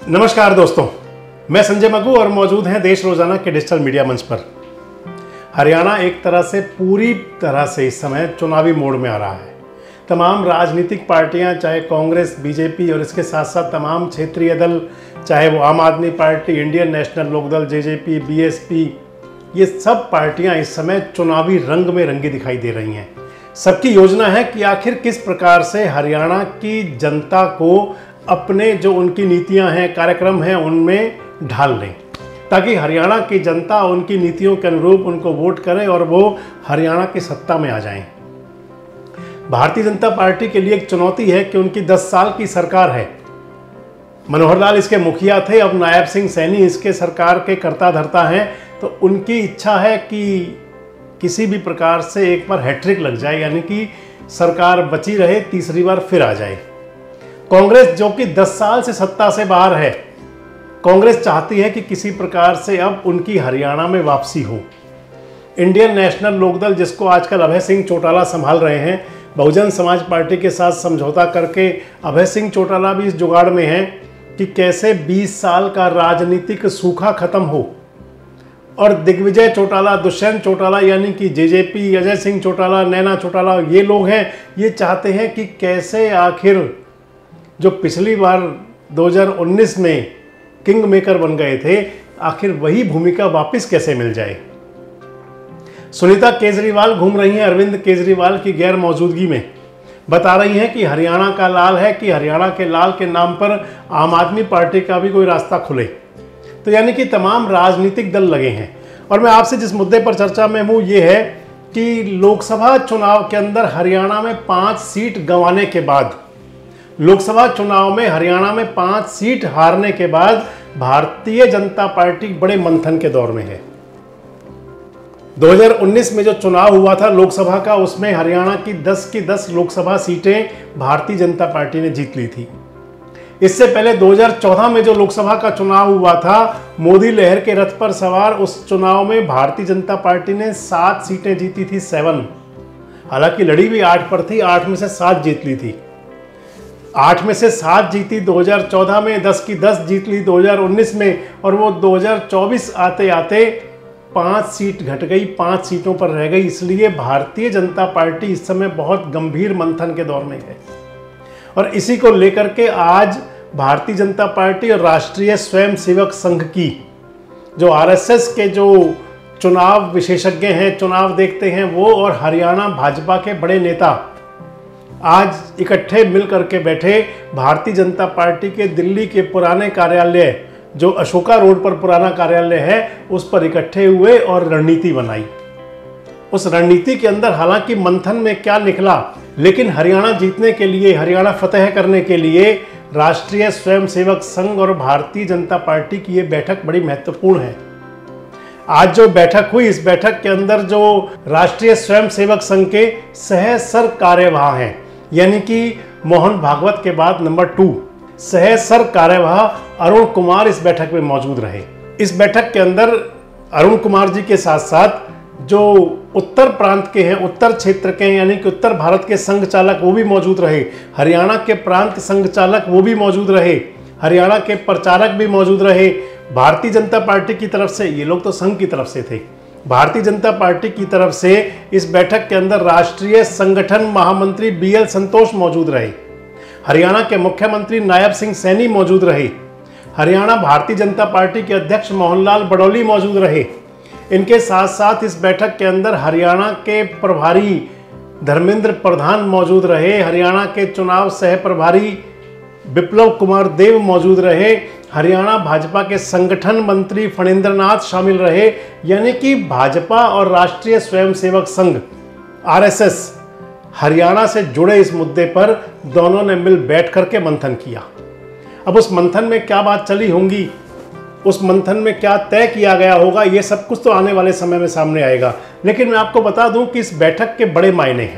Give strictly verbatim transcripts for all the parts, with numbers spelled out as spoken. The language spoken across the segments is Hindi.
नमस्कार दोस्तों, मैं संजय मगू और मौजूद हैं देश रोजाना के डिजिटल मीडिया मंच पर। हरियाणा एक तरह से पूरी तरह से इस समय चुनावी मोड में आ रहा है। तमाम राजनीतिक पार्टियां, चाहे कांग्रेस, बीजेपी और इसके साथ साथ तमाम क्षेत्रीय दल, चाहे वो Aam Aadmi party, Indian National Lokdal, JJP, BSP, ये सब पार्टियां इस समय चुनावी रंग में रंगी दिखाई दे रही हैं। सबकी योजना है कि आखिर किस प्रकार से हरियाणा की जनता को अपने जो उनकी नीतियां हैं, कार्यक्रम हैं, उनमें ढाल लें, ताकि हरियाणा की जनता उनकी नीतियों के अनुरूप उनको वोट करे और वो हरियाणा की सत्ता में आ जाएं। भारतीय जनता पार्टी के लिए एक चुनौती है कि उनकी दस साल की सरकार है। मनोहर लाल इसके मुखिया थे, अब नायब सिंह सैनी इसके सरकार के कर्ता धर्ता हैं। तो उनकी इच्छा है कि किसी भी प्रकार से एक बार हैट्रिक लग जाए, यानी कि सरकार बची रहे, तीसरी बार फिर आ जाए। कांग्रेस जो कि दस साल से सत्ता से बाहर है, कांग्रेस चाहती है कि किसी प्रकार से अब उनकी हरियाणा में वापसी हो। इंडियन नेशनल लोकदल, जिसको आजकल अभय सिंह चौटाला संभाल रहे हैं, बहुजन समाज पार्टी के साथ समझौता करके अभय सिंह चौटाला भी इस जुगाड़ में हैं कि कैसे बीस साल का राजनीतिक सूखा खत्म हो और दिग्विजय चौटाला, दुष्यंत चौटाला यानी कि जेजेपी, अजय सिंह चौटाला, नैना चौटाला, ये लोग हैं, ये चाहते हैं कि कैसे आखिर जो पिछली बार दो हज़ार उन्नीस में किंग मेकर बन गए थे, आखिर वही भूमिका वापस कैसे मिल जाए। सुनीता केजरीवाल घूम रही हैं अरविंद केजरीवाल की गैर मौजूदगी में, बता रही हैं कि हरियाणा का लाल है, कि हरियाणा के लाल के नाम पर आम आदमी पार्टी का भी कोई रास्ता खुले। तो यानी कि तमाम राजनीतिक दल लगे हैं। और मैं आपसे जिस मुद्दे पर चर्चा में हूँ ये है कि लोकसभा चुनाव के अंदर हरियाणा में पाँच सीट गंवाने के बाद, लोकसभा चुनाव में हरियाणा में पांच सीट हारने के बाद भारतीय जनता पार्टी बड़े मंथन के दौर में है। दो हज़ार उन्नीस में जो चुनाव हुआ था लोकसभा का, उसमें हरियाणा की दस की दस लोकसभा सीटें भारतीय जनता पार्टी ने जीत ली थी। इससे पहले दो हज़ार चौदह में जो लोकसभा का चुनाव हुआ था, मोदी लहर के रथ पर सवार उस चुनाव में भारतीय जनता पार्टी ने सात सीटें जीती थी, सेवन। हालांकि लड़ी भी आठ पर थी, आठ में से सात जीत ली थी। आठ में से सात जीती दो हज़ार चौदह में, दस की दस जीत ली दो हज़ार उन्नीस में, और वो दो हज़ार चौबीस आते आते पांच सीट घट गई, पांच सीटों पर रह गई। इसलिए भारतीय जनता पार्टी इस समय बहुत गंभीर मंथन के दौर में है। और इसी को लेकर के आज भारतीय जनता पार्टी और राष्ट्रीय स्वयंसेवक संघ की, जो आरएसएस के जो चुनाव विशेषज्ञ हैं, चुनाव देखते हैं, वो और हरियाणा भाजपा के बड़े नेता आज इकट्ठे मिल करके बैठे भारतीय जनता पार्टी के दिल्ली के पुराने कार्यालय, जो अशोका रोड पर पुराना कार्यालय है, उस पर इकट्ठे हुए और रणनीति बनाई। उस रणनीति के अंदर हालांकि मंथन में क्या निकला, लेकिन हरियाणा जीतने के लिए, हरियाणा फतेह करने के लिए राष्ट्रीय स्वयंसेवक संघ और भारतीय जनता पार्टी की ये बैठक बड़ी महत्वपूर्ण है। आज जो बैठक हुई, इस बैठक के अंदर जो राष्ट्रीय स्वयंसेवक संघ के सह सर कार्यवाह हैं, यानी कि मोहन भागवत के बाद नंबर टू, सह सर कार्यवाह अरुण कुमार इस बैठक में मौजूद रहे। इस बैठक के अंदर अरुण कुमार जी के साथ साथ जो उत्तर प्रांत के हैं, उत्तर क्षेत्र के हैं, यानी कि उत्तर भारत के संघ चालक, वो भी मौजूद रहे। हरियाणा के प्रांत संघ चालक वो भी मौजूद रहे। हरियाणा के प्रचारक भी मौजूद रहे। भारतीय जनता पार्टी की तरफ से, ये लोग तो संघ की तरफ से थे, भारतीय जनता पार्टी की तरफ से इस बैठक के अंदर राष्ट्रीय संगठन महामंत्री बी एल संतोष मौजूद रहे। हरियाणा के मुख्यमंत्री नायब सिंह सैनी मौजूद रहे। हरियाणा भारतीय जनता पार्टी के अध्यक्ष मोहनलाल बडौली मौजूद रहे। इनके साथ साथ इस बैठक के अंदर हरियाणा के प्रभारी धर्मेंद्र प्रधान मौजूद रहे। हरियाणा के चुनाव सह प्रभारी विप्लव कुमार देव मौजूद रहे। हरियाणा भाजपा के संगठन मंत्री फणींद्र नाथ शामिल रहे। यानी कि भाजपा और राष्ट्रीय स्वयंसेवक संघ आरएसएस हरियाणा से जुड़े इस मुद्दे पर दोनों ने मिल बैठ करके मंथन किया। अब उस मंथन में क्या बात चली होंगी, उस मंथन में क्या तय किया गया होगा, ये सब कुछ तो आने वाले समय में सामने आएगा। लेकिन मैं आपको बता दूं कि इस बैठक के बड़े मायने हैं।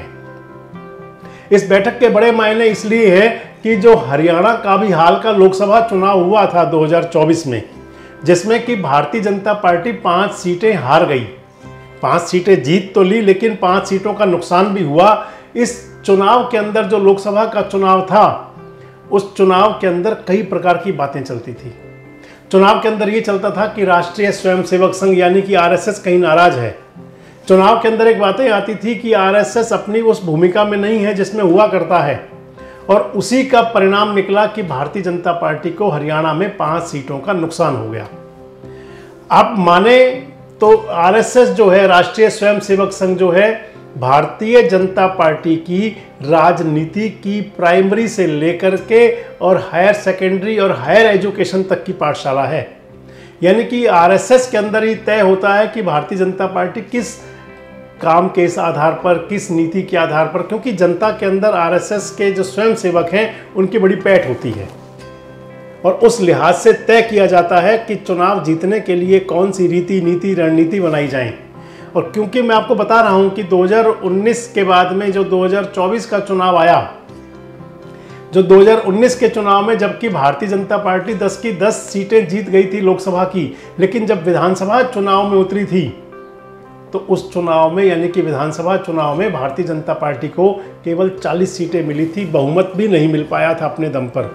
इस बैठक के बड़े मायने इसलिए है कि जो हरियाणा का भी हाल का लोकसभा चुनाव हुआ था दो हज़ार चौबीस में, जिसमें कि भारतीय जनता पार्टी पांच सीटें हार गई, पांच सीटें जीत तो ली लेकिन पांच सीटों का नुकसान भी हुआ। इस चुनाव के अंदर जो लोकसभा का चुनाव था उस चुनाव के अंदर कई प्रकार की बातें चलती थी। चुनाव के अंदर ये चलता था कि राष्ट्रीय स्वयंसेवक संघ यानी कि आरएसएस कहीं नाराज है। चुनाव के अंदर एक बातें आती थी कि आरएसएस अपनी उस भूमिका में नहीं है जिसमें हुआ करता है, और उसी का परिणाम निकला कि भारतीय जनता पार्टी को हरियाणा में पांच सीटों का नुकसान हो गया। आप माने तो आरएसएस जो है, राष्ट्रीय स्वयंसेवक संघ जो है, भारतीय जनता पार्टी की राजनीति की प्राइमरी से लेकर के और हायर सेकेंडरी और हायर एजुकेशन तक की पाठशाला है। यानी कि आरएसएस के अंदर ही तय होता है कि भारतीय जनता पार्टी किस काम के इस आधार पर, किस नीति के आधार पर, क्योंकि जनता के अंदर आरएसएस के जो स्वयंसेवक हैं उनकी बड़ी पैठ होती है और उस लिहाज से तय किया जाता है कि चुनाव जीतने के लिए कौन सी रीति, नीति, रणनीति बनाई जाए। और क्योंकि मैं आपको बता रहा हूं कि दो हज़ार उन्नीस के बाद में जो दो हज़ार चौबीस का चुनाव आया, जो दो हज़ार उन्नीस के चुनाव में जबकि भारतीय जनता पार्टी दस की दस सीटें जीत गई थी लोकसभा की, लेकिन जब विधानसभा चुनाव में उतरी थी तो उस चुनाव में यानी कि विधानसभा चुनाव में भारतीय जनता पार्टी को केवल चालीस सीटें मिली थी, बहुमत भी नहीं मिल पाया था अपने दम पर।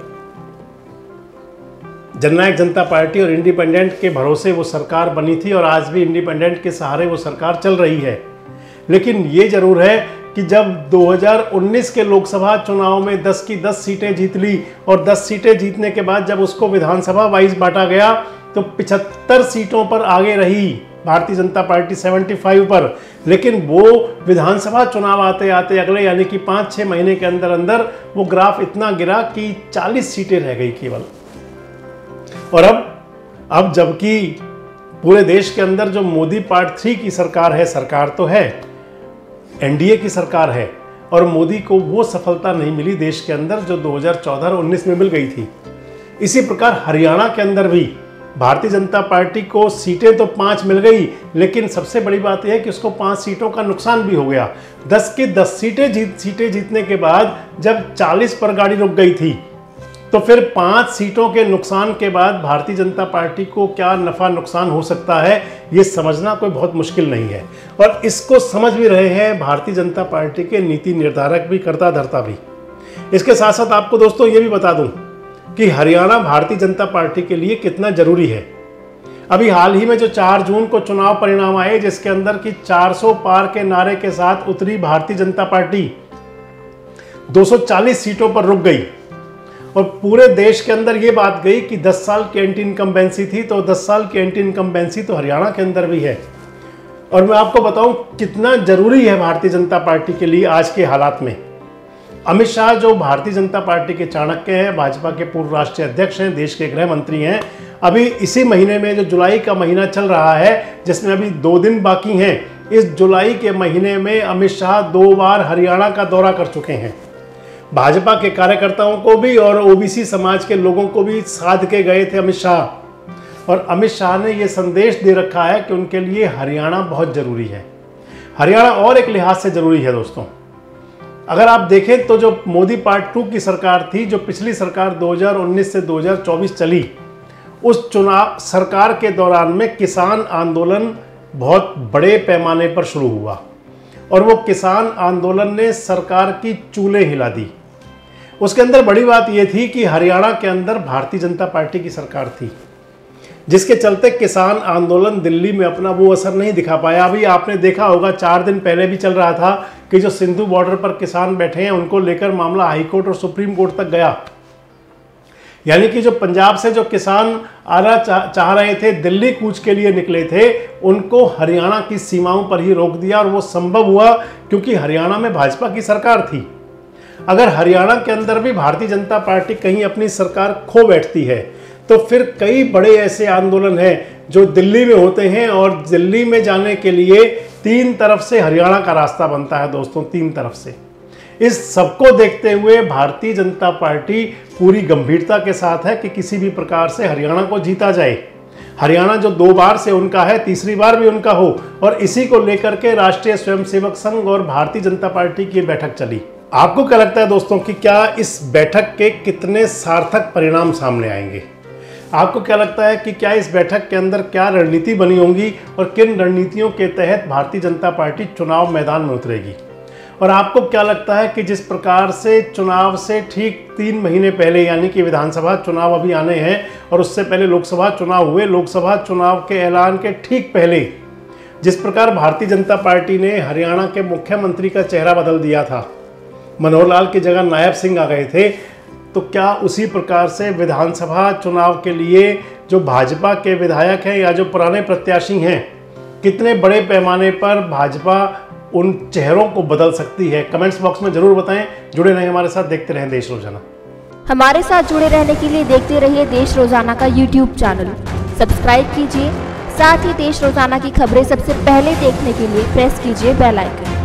जननायक जनता पार्टी और इंडिपेंडेंट के भरोसे वो सरकार बनी थी और आज भी इंडिपेंडेंट के सहारे वो सरकार चल रही है। लेकिन ये जरूर है कि जब दो हज़ार उन्नीस के लोकसभा चुनाव में दस की दस सीटें जीत ली और दस सीटें जीतने के बाद जब उसको विधानसभा वाइज बांटा गया तो पचहत्तर सीटों पर आगे रही भारतीय जनता पार्टी पचहत्तर पर, लेकिन वो विधानसभा चुनाव आते आते अगले यानी कि पाँच छः महीने के अंदर अंदर वो ग्राफ इतना गिरा कि चालीस सीटें रह गई केवल। और अब अब जबकि पूरे देश के अंदर जो मोदी पार्ट थ्री की सरकार है, सरकार तो है, एनडीए की सरकार है, और मोदी को वो सफलता नहीं मिली देश के अंदर जो दो हज़ार चौदह और उन्नीस में मिल गई थी। इसी प्रकार हरियाणा के अंदर भी भारतीय जनता पार्टी को सीटें तो पांच मिल गई, लेकिन सबसे बड़ी बात यह है कि उसको पांच सीटों का नुकसान भी हो गया। दस की दस सीटें जीत सीटें जीतने के बाद जब चालीस पर गाड़ी रुक गई थी तो फिर पांच सीटों के नुकसान के बाद भारतीय जनता पार्टी को क्या नफा नुकसान हो सकता है, ये समझना कोई बहुत मुश्किल नहीं है। और इसको समझ भी रहे हैं भारतीय जनता पार्टी के नीति निर्धारक भी, कर्ता धर्ता भी। इसके साथ साथ आपको दोस्तों ये भी बता दूं कि हरियाणा भारतीय जनता पार्टी के लिए कितना जरूरी है। अभी हाल ही में जो चार जून को चुनाव परिणाम आए, जिसके अंदर कि चार सौ पार के नारे के साथ उतरी भारतीय जनता पार्टी दो सौ चालीस सीटों पर रुक गई और पूरे देश के अंदर ये बात गई कि दस साल की एंटी इनकम्बेंसी थी, तो दस साल की एंटी इनकम्बेंसी तो हरियाणा के अंदर भी है। और मैं आपको बताऊं कितना जरूरी है भारतीय जनता पार्टी के लिए आज के हालात में। अमित शाह जो भारतीय जनता पार्टी के चाणक्य हैं, भाजपा के पूर्व राष्ट्रीय अध्यक्ष हैं, देश के गृह मंत्री हैं, अभी इसी महीने में जो जुलाई का महीना चल रहा है जिसमें अभी दो दिन बाकी हैं, इस जुलाई के महीने में अमित शाह दो बार हरियाणा का दौरा कर चुके हैं। भाजपा के कार्यकर्ताओं को भी और ओबीसी समाज के लोगों को भी साध के गए थे अमित शाह। और अमित शाह ने यह संदेश दे रखा है कि उनके लिए हरियाणा बहुत जरूरी है। हरियाणा और एक लिहाज से जरूरी है दोस्तों। अगर आप देखें तो जो मोदी पार्ट टू की सरकार थी, जो पिछली सरकार दो हज़ार उन्नीस से दो हज़ार चौबीस चली, उस चुनाव सरकार के दौरान में किसान आंदोलन बहुत बड़े पैमाने पर शुरू हुआ और वो किसान आंदोलन ने सरकार की चूल्हे हिला दी। उसके अंदर बड़ी बात यह थी कि हरियाणा के अंदर भारतीय जनता पार्टी की सरकार थी, जिसके चलते किसान आंदोलन दिल्ली में अपना वो असर नहीं दिखा पाया। अभी आपने देखा होगा, चार दिन पहले भी चल रहा था कि जो सिंधु बॉर्डर पर किसान बैठे हैं उनको लेकर मामला हाईकोर्ट और सुप्रीम कोर्ट तक गया। यानी कि जो पंजाब से जो किसान आना चाह, चाह रहे थे, दिल्ली कूच के लिए निकले थे, उनको हरियाणा की सीमाओं पर ही रोक दिया। और वो संभव हुआ क्योंकि हरियाणा में भाजपा की सरकार थी। अगर हरियाणा के अंदर भी भारतीय जनता पार्टी कहीं अपनी सरकार खो बैठती है तो फिर कई बड़े ऐसे आंदोलन हैं जो दिल्ली में होते हैं और दिल्ली में जाने के लिए तीन तरफ से हरियाणा का रास्ता बनता है दोस्तों, तीन तरफ से। इस सबको देखते हुए भारतीय जनता पार्टी पूरी गंभीरता के साथ है कि किसी भी प्रकार से हरियाणा को जीता जाए। हरियाणा जो दो बार से उनका है, तीसरी बार भी उनका हो। और इसी को लेकर के राष्ट्रीय स्वयंसेवक संघ और भारतीय जनता पार्टी की बैठक चली। आपको क्या लगता है दोस्तों कि क्या इस बैठक के कितने सार्थक परिणाम सामने आएंगे? आपको क्या लगता है कि क्या इस बैठक के अंदर क्या रणनीति बनी होगी और किन रणनीतियों के तहत भारतीय जनता पार्टी चुनाव मैदान में उतरेगी? और आपको क्या लगता है कि जिस प्रकार से चुनाव से ठीक तीन महीने पहले, यानी कि विधानसभा चुनाव अभी आने हैं और उससे पहले लोकसभा चुनाव हुए, लोकसभा चुनाव के ऐलान के ठीक पहले जिस प्रकार भारतीय जनता पार्टी ने हरियाणा के मुख्यमंत्री का चेहरा बदल दिया था, मनोहर लाल की जगह नायब सिंह आ गए थे, तो क्या उसी प्रकार से विधानसभा चुनाव के लिए जो भाजपा के विधायक हैं या जो पुराने प्रत्याशी हैं, कितने बड़े पैमाने पर भाजपा उन चेहरों को बदल सकती है? कमेंट्स बॉक्स में जरूर बताएं। जुड़े रहें हमारे साथ, देखते रहें देश रोजाना। हमारे साथ जुड़े रहने के लिए देखते रहिए देश रोजाना का यूट्यूब चैनल, सब्सक्राइब कीजिए। साथ ही देश रोजाना की खबरें सबसे पहले देखने के लिए प्रेस कीजिए बेल आइकन।